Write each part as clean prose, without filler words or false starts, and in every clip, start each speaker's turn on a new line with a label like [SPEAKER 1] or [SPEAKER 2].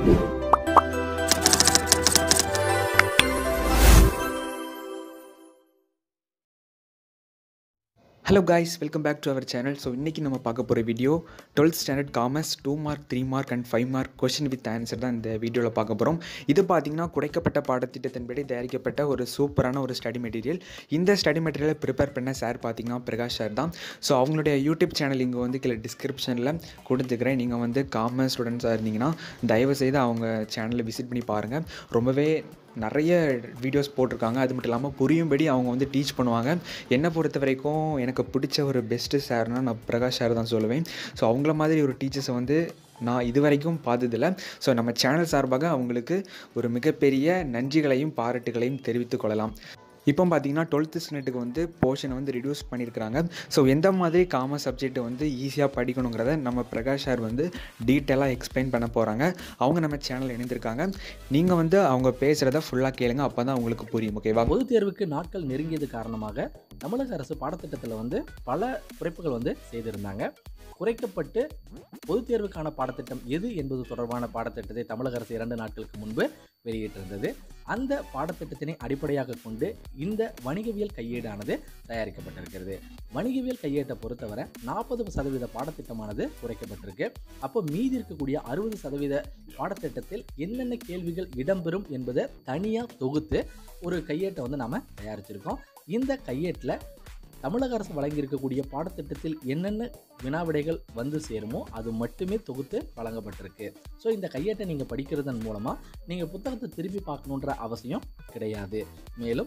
[SPEAKER 1] Hello guys, welcome back to our channel. So இன்னைக்கு நம்ம பார்க்க போற video 12th standard commerce 2 mark 3 mark and 5 mark question with answer தான் இந்த வீடியோல பார்க்க போறோம். இது பாத்தீங்கன்னா குறைக்கப்பட்ட பாடத்திட்டத்தின்படி தயாரிக்கப்பட்ட ஒரு சூப்பரான ஒரு ஸ்டடி மெட்டீரியல். இந்த ஸ்டடி மெட்டீரியலை ப்ரிப்பேர் பண்ண சார் பாத்தீங்கன்னா பிரகாஷ் சார் தான். ஸோ அவங்களுடைய யூடியூப் சேனல் இங்கே வந்து கீழே டிஸ்கிரிப்ஷனில் கொடுத்துக்கிறேன். நீங்கள் வந்து காமர்ஸ் ஸ்டூடெண்ட்ஸாக இருந்தீங்கன்னா தயவுசெய்து அவங்க சேனலை விசிட் பண்ணி பாருங்கள். ரொம்பவே நிறைய வீடியோஸ் போட்டிருக்காங்க. அது மட்டும் இல்லாமல் புரியும்படி அவங்க வந்து டீச் பண்ணுவாங்க. என்னை பொறுத்த வரைக்கும் எனக்கு பிடிச்ச ஒரு பெஸ்ட்டு சார்னால் நான் பிரகாஷ் சார் தான் சொல்லுவேன். ஸோ அவங்கள மாதிரி ஒரு டீச்சர்ஸை வந்து நான் இது வரைக்கும் பார்த்ததில்லை. ஸோ நம்ம சேனல் சார்பாக அவங்களுக்கு ஒரு மிகப்பெரிய நன்றிகளையும் பாராட்டுகளையும் தெரிவித்துக் கொள்ளலாம். இப்போ பார்த்தீங்கன்னா 12th ஸ்டாண்டர்டுக்கு வந்து போர்ஷனை வந்து ரிடியூஸ் பண்ணியிருக்கிறாங்க. ஸோ எந்த மாதிரி காமர்ஸ் சப்ஜெக்ட்டை வந்து ஈஸியாக படிக்கணுங்கிறத நம்ம பிரகாஷ் சார் வந்து டீட்டெயிலாக எக்ஸ்பிளைன் பண்ண போகிறாங்க. அவங்க நம்ம சேனல் இணைந்திருக்காங்க. நீங்கள் வந்து அவங்க பேசுகிறத ஃபுல்லாக கேளுங்க, அப்போ தான் உங்களுக்கு புரியும். ஓகேவா?
[SPEAKER 2] பொதுத் தேர்வுக்கு நாட்கள் நெருங்கியது காரணமாக தமிழக அரசு பாடத்திட்டத்தில் வந்து பல குறைப்புகள் வந்து செய்திருந்தாங்க. குறைக்கப்பட்டு பொதுத் தேர்வுக்கான பாடத்திட்டம் எது என்பது தொடர்பான பாடத்திட்டத்தை தமிழக அரசு 2 நாட்களுக்கு முன்பு வெளியிட்டிருந்தது. அந்த பாடத்திட்டத்தினை அடிப்படையாக கொண்டு இந்த வணிகவியல் கையேடானது தயாரிக்கப்பட்டிருக்கிறது. வணிகவியல் கையேட்டை பொறுத்தவரை 40% பாடத்திட்டமானது குறைக்கப்பட்டிருக்கு. அப்போ மீதி இருக்கக்கூடிய 60% பாடத்திட்டத்தில் என்னென்ன கேள்விகள் இடம்பெறும் என்பதை தனியாக தொகுத்து ஒரு கையேட்டை வந்து நாம் தயாரிச்சிருக்கோம். இந்த கையேட்டில் தமிழக அரசு வழங்கியிருக்கக்கூடிய பாடத்திட்டத்தில் என்னென்ன வினாவிடைகள் வந்து சேருமோ அது மட்டுமே தொகுத்து வழங்கப்பட்டிருக்கு. ஸோ இந்த கையேட்டை நீங்கள் படிக்கிறதன் மூலமாக நீங்கள் புத்தகத்தை திருப்பி பார்க்கணுன்ற அவசியம் கிடையாது. மேலும்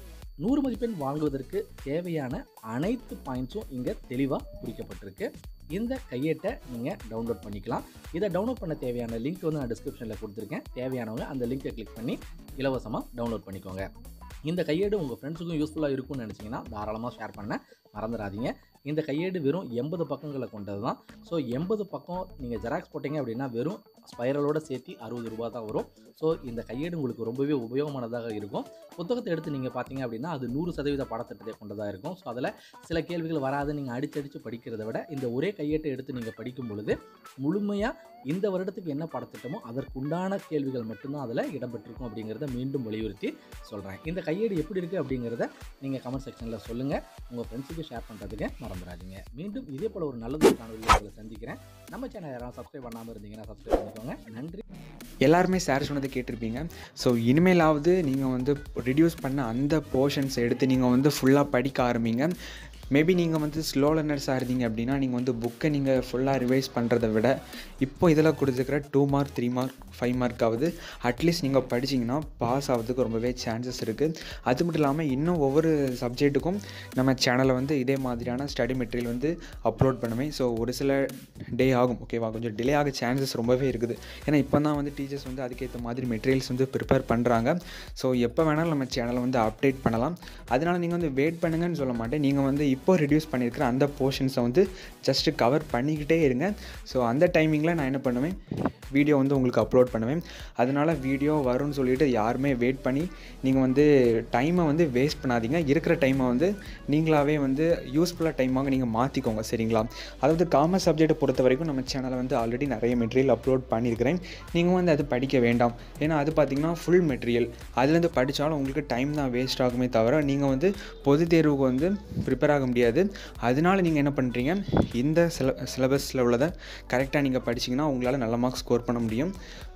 [SPEAKER 2] 100 மதிப்பெண் வாங்குவதற்கு தேவையான அனைத்து பாயிண்ட்ஸும் இங்கே தெளிவாக குறிக்கப்பட்டிருக்கு. இந்த கையேட்டை நீங்கள் டவுன்லோட் பண்ணிக்கலாம். இதை டவுன்லோட் பண்ண தேவையான லிங்க் வந்து நான் டிஸ்கிரிப்ஷனில் கொடுத்துருக்கேன். தேவையானவங்க அந்த லிங்கை கிளிக் பண்ணி இலவசமாக டவுன்லோட் பண்ணிக்கோங்க. இந்த கையேடு உங்கள் ஃப்ரெண்ட்ஸுக்கும் யூஸ்ஃபுல்லாக இருக்கும்னு நினச்சிங்கன்னா தாராளமாக ஷேர் பண்ண மறந்துடாதீங்க. இந்த கையேடு வெறும் 80 பக்கங்களை கொண்டது தான். ஸோ 80 பக்கம் நீங்கள் ஜெராக்ஸ் போட்டிங்க அப்படின்னா வெறும் ஸ்பைரலோடு சேர்த்து 60 ரூபா தான் வரும். ஸோ இந்த கையேடு உங்களுக்கு ரொம்பவே உபயோகமானதாக இருக்கும். புத்தகத்தை எடுத்து நீங்கள் பார்த்தீங்க அப்படின்னா அது 100% பாடத்திட்டத்தை கொண்டதாக இருக்கும். ஸோ அதில் சில கேள்விகள் வராது. நீங்கள் அடித்து படிக்கிறத விட இந்த ஒரே கையேட்டை எடுத்து நீங்கள் படிக்கும் பொழுது முழுமையாக இந்த வருடத்துக்கு என்ன பாடத்திட்டமோ அதற்குண்டான கேள்விகள் மட்டும்தான் அதில் இடம்பெற்றிருக்கும் அப்படிங்கிறத மீண்டும் வலியுறுத்தி சொல்கிறேன். இந்த கையேடு எப்படி இருக்குது அப்படிங்கிறத நீங்கள் கமெண்ட் செக்ஷனில் சொல்லுங்கள். உங்கள் ஃப்ரெண்ட்ஸுக்கு ஷேர் பண்ணுறதுக்கு மறந்துடாதீங்க. மீண்டும் இதே போல் ஒரு நல்ல காணொலியில் உங்களை சந்திக்கிறேன். நம்ம சேனல் யாராவது சப்ஸ்கிரைப் பண்ணாமல் இருந்தீங்கன்னா சப்ஸ்கிரைப் பண்ணிக்கோங்க. நன்றி.
[SPEAKER 1] எல்லாருமே சார் சொன்னதை கேட்டிருப்பீங்க. ஸோ இனிமேலாவது நீங்கள் வந்து ரிடியூஸ் பண்ண அந்த போர்ஷன்ஸ் எடுத்து நீங்கள் வந்து ஃபுல்லாக படிக்க ஆரம்பிங்க. மேபி நீங்கள் வந்து ஸ்லோ லேர்னர்ஸாக இருந்தீங்க அப்படின்னா நீங்கள் வந்து புக்கை நீங்கள் ஃபுல்லாக ரிவைஸ் பண்ணுறதை விட இப்போ இதில் கொடுத்துருக்கிற 2 மார்க் 3 மார்க் 5 மார்க்காவது அட்லீஸ்ட் நீங்கள் படிச்சிங்கன்னா பாஸ் ஆகிறதுக்கு ரொம்பவே சான்சஸ் இருக்குது. அது மட்டும் இல்லாமல் இன்னும் ஒவ்வொரு சப்ஜெக்ட்டுக்கும் நம்ம சேனலில் வந்து இதே மாதிரியான ஸ்டடி மெட்டீரியல் வந்து அப்லோட் பண்ணுவேன். ஸோ ஒரு சில டே ஆகும், ஓகேவா? கொஞ்சம் டிலே ஆக சான்சஸ் ரொம்பவே இருக்குது. ஏன்னா இப்போ தான் வந்து டீச்சர்ஸ் வந்து அதுக்கேற்ற மாதிரி மெட்டீரியல்ஸ் வந்து ப்ரிப்பேர் பண்ணுறாங்க. ஸோ எப்போ வேணாலும் நம்ம சேனலை வந்து அப்டேட் பண்ணலாம். அதனால் நீங்கள் வந்து வெயிட் பண்ணுங்கன்னு சொல்ல மாட்டேன். நீங்கள் வந்து இப்போ ரிடியூஸ் பண்ணியிருக்கிற அந்த போர்ஷன்ஸை வந்து ஜஸ்ட்டு கவர் பண்ணிக்கிட்டே இருங்க. ஸோ அந்த டைமிங்கில் நான் என்ன பண்ணுவேன், வீடியோ வந்து உங்களுக்கு அப்லோட் பண்ணுவேன். அதனால் வீடியோ வரும்னு சொல்லிவிட்டு யாருமே வெயிட் பண்ணி நீங்கள் வந்து டைமை வந்து வேஸ்ட் பண்ணாதீங்க. இருக்கிற டைமை வந்து நீங்களாகவே வந்து யூஸ்ஃபுல்லாக டைமாக நீங்கள் மாற்றிக்கோங்க, சரிங்களா? அதாவது காமர்ஸ் சப்ஜெக்டை பொறுத்த வரைக்கும் நம்ம சேனலை வந்து ஆல்ரெடி நிறைய மெட்டீரியல் அப்லோட் பண்ணியிருக்கிறேன். நீங்கள் வந்து அது படிக்க வேண்டாம். ஏன்னா அது பார்த்திங்கன்னா ஃபுல் மெட்டீரியல். அதுலேருந்து படித்தாலும் உங்களுக்கு டைம் தான் வேஸ்ட் ஆகுமே தவிர நீங்கள் வந்து பொது தேர்வுக்கு வந்து ப்ரிப்பேர் ஆக முடியாது. அதனால் நீங்கள் என்ன பண்ணுறீங்க, இந்த சிலபஸில் உள்ளதை கரெக்டாக நீங்கள் படிச்சிங்கன்னா உங்களால் நல்ல மார்க்ஸ் ஸ்கோர் பண்ண முடியும்.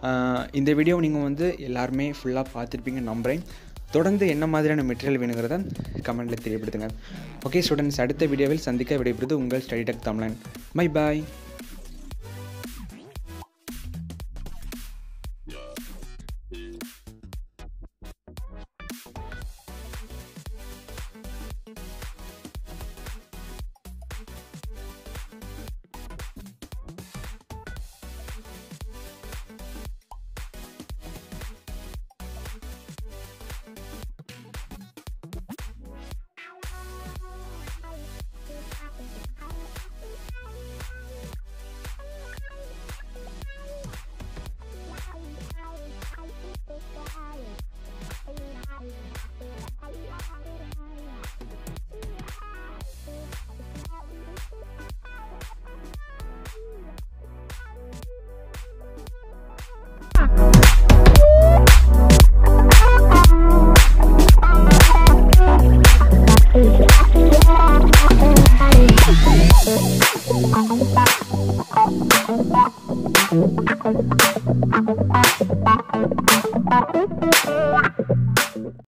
[SPEAKER 1] இந்த வீடியோ நீங்கள் வந்து எல்லாருமே ஃபுல்லாக பார்த்துருப்பீங்கன்னு நம்புகிறேன். தொடர்ந்து என்ன மாதிரியான மெட்டீரியல் வேணுங்கிறத கமெண்ட்டில் தெரியப்படுத்துங்க. ஓகே ஸ்டூடெண்ட்ஸ், அடுத்த வீடியோவில் சந்திக்க விடைபெறுவது உங்கள் ஸ்டடி டெக் தமிழன். பை பாய்.